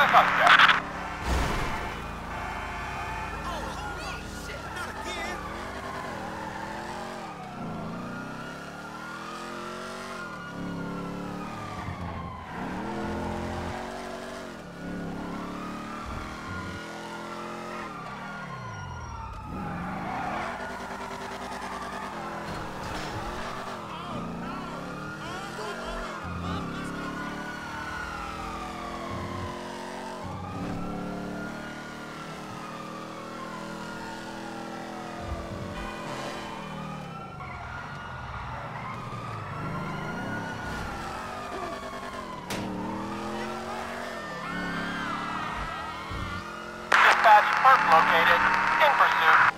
suspect. Perp located. In pursuit.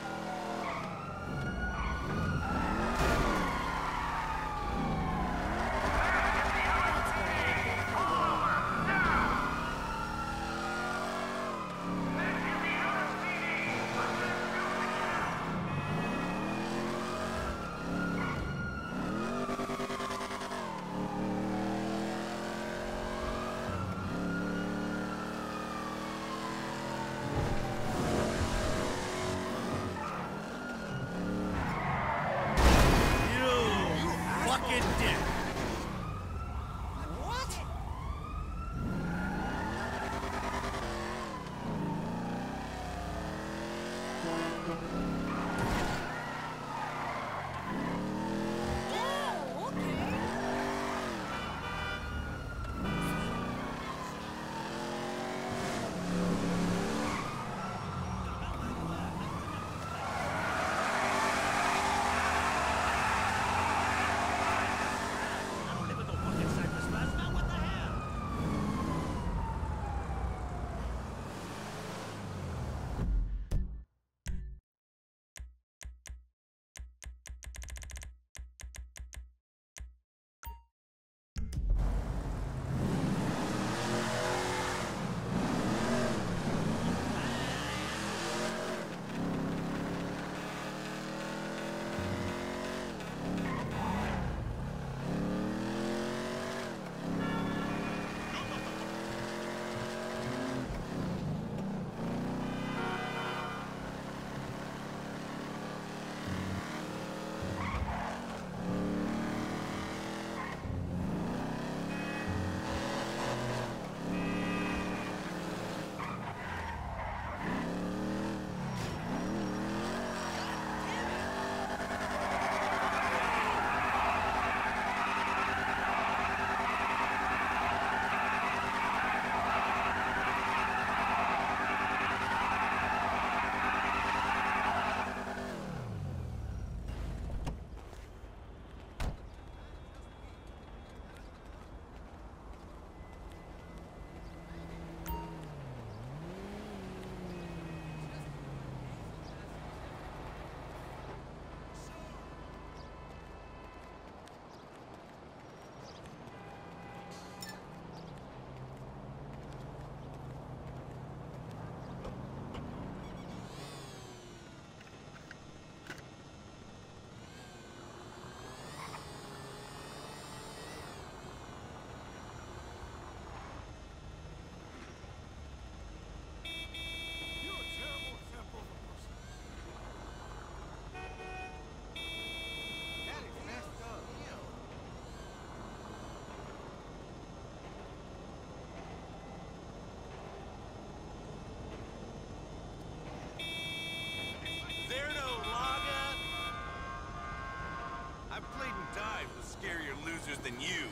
Than you.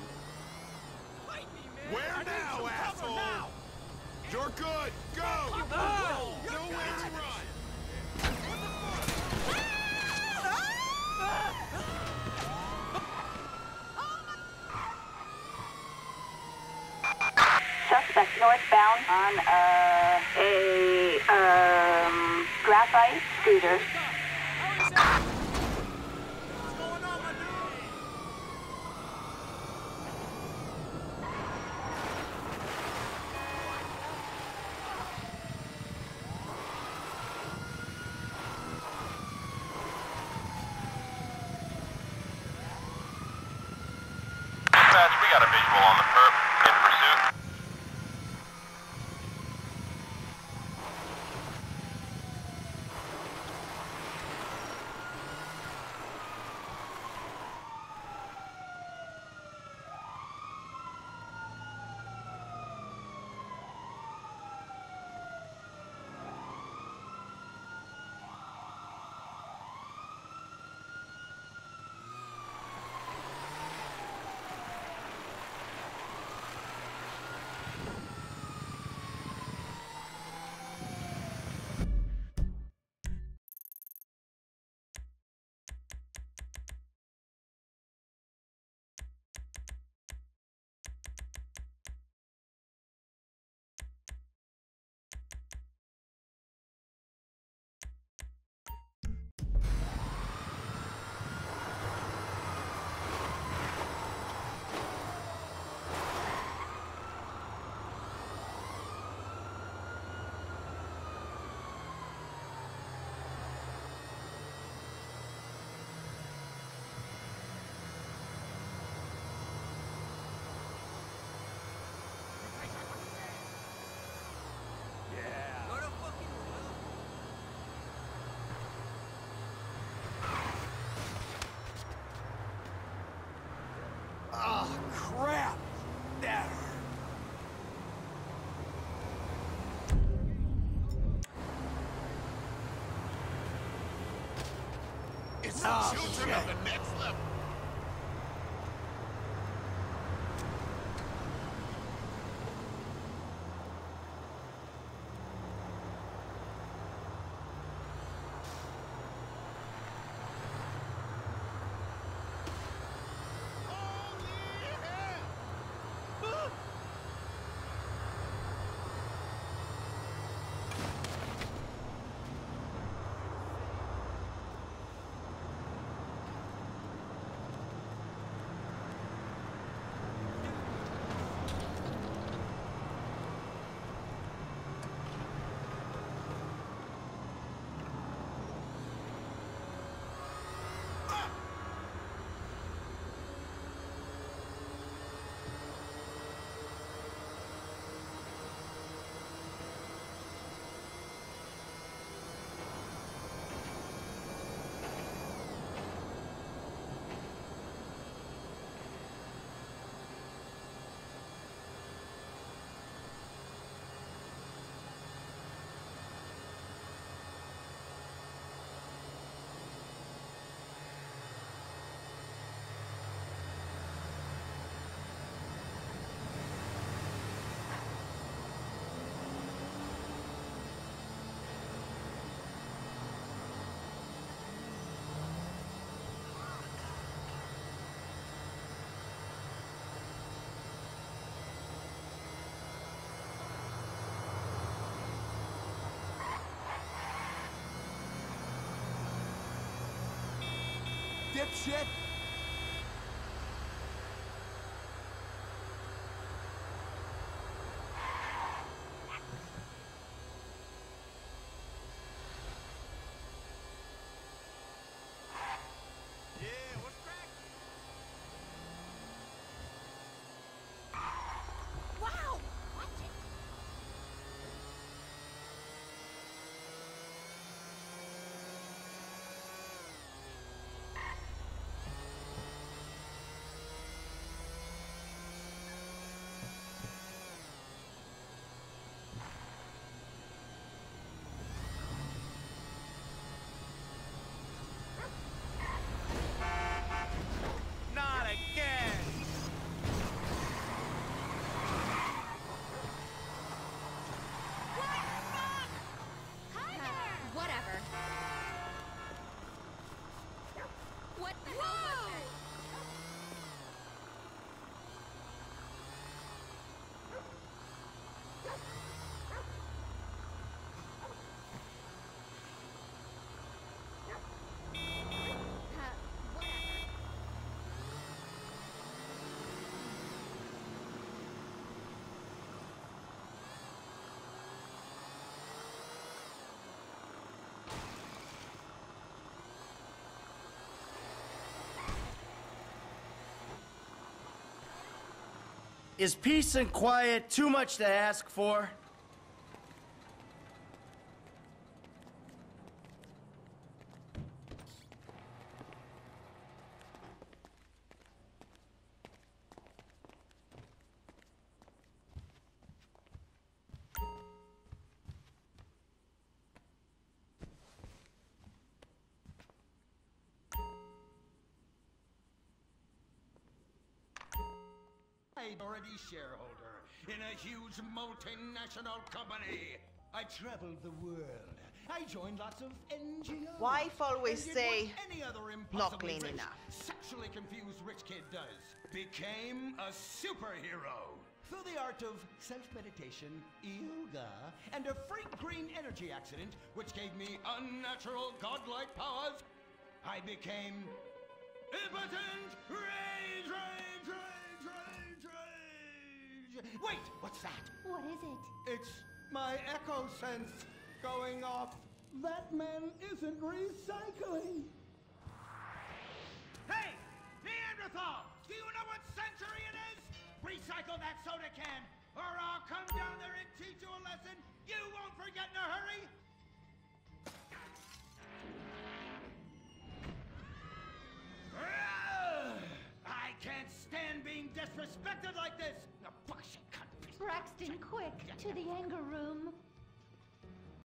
Fight me, man. Where now, asshole? Now. You're good. Go. Oh, Nowhere to run. Suspect northbound on a graphite scooter. We got a visual on the perp. In pursuit. Oh, Children of the next level. Dipshit! Yeah, what's cracking? Wow! Watch it. Not again! Whatever. What the hell was that? Whatever. Is peace and quiet too much to ask for? Minority shareholder in a huge multinational company. I traveled the world. I joined lots of NGOs. Wife always and did say, what any other "Not impossibly clean rich, enough." sexually confused rich kid does. Became a superhero. Through the art of self-meditation, yoga, and a freak green energy accident, which gave me unnatural godlike powers, I became impotent rage, rage, rage, rage, rage. Wait, what's that? What is it? It's my echo sense going off. That man isn't recycling. Hey, Neanderthal! Do you know what century it is? Recycle that soda can, or I'll come down there and teach you a lesson you won't forget in a hurry. I can't stand being disrespected like this. Now, bullshit, cunt. Braxton, quick, to the anger room.